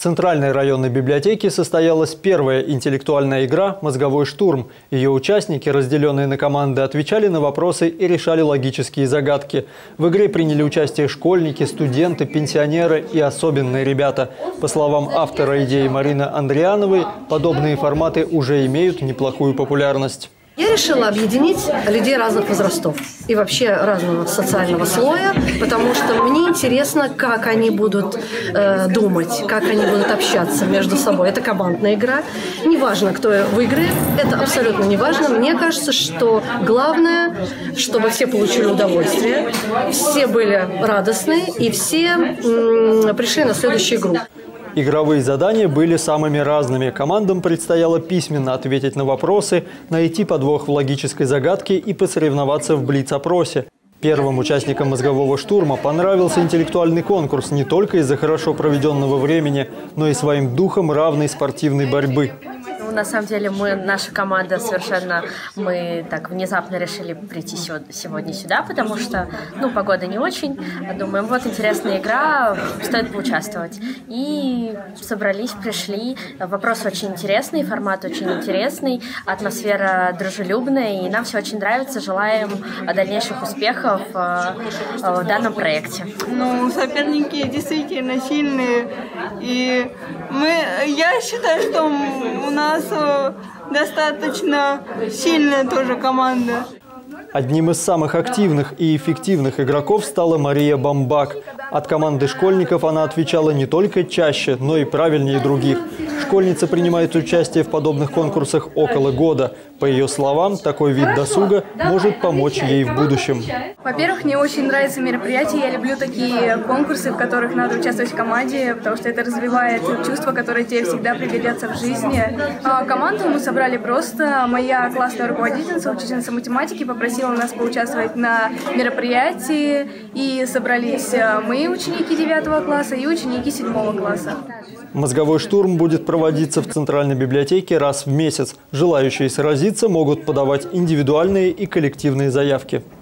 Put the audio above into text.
Центральной районной библиотеке состоялась первая интеллектуальная игра «Мозговой штурм». Ее участники, разделенные на команды, отвечали на вопросы и решали логические загадки. В игре приняли участие школьники, студенты, пенсионеры и особенные ребята. По словам автора идеи Марины Андриановой, подобные форматы уже имеют неплохую популярность. Я решила объединить людей разных возрастов и вообще разного социального слоя, потому что мне интересно, как они будут думать, как они будут общаться между собой. Это командная игра. Неважно, кто выиграет, это абсолютно неважно. Мне кажется, что главное, чтобы все получили удовольствие, все были радостны и все пришли на следующую игру. Игровые задания были самыми разными. Командам предстояло письменно ответить на вопросы, найти подвох в логической загадке и посоревноваться в блиц-опросе. Первым участникам «Мозгового штурма» понравился интеллектуальный конкурс не только из-за хорошо проведенного времени, но и своим духом равной спортивной борьбы. На самом деле наша команда мы так внезапно решили прийти сегодня сюда, потому что, погода не очень. Думаем, вот интересная игра, стоит поучаствовать. И собрались, пришли. Вопрос очень интересный, формат очень интересный, атмосфера дружелюбная, и нам все очень нравится. Желаем дальнейших успехов в данном проекте. Соперники действительно сильные, и я считаю, что у нас достаточно сильная тоже команда. Одним из самых активных и эффективных игроков стала Мария Бамбак. От команды школьников она отвечала не только чаще, но и правильнее других. Школьница принимает участие в подобных конкурсах около года. По ее словам, такой вид досуга может помочь ей в будущем. Во-первых, мне очень нравятся мероприятия. Я люблю такие конкурсы, в которых надо участвовать в команде, потому что это развивает чувства, которые тебе всегда пригодятся в жизни. Команду мы собрали просто. Моя классная руководительница, учительница математики, попросила нас поучаствовать на мероприятии. И собрались мы, ученики 9 класса, и ученики 7 класса. Мозговой штурм будет проводиться в Центральной библиотеке раз в месяц. Желающие сразиться могут подавать индивидуальные и коллективные заявки.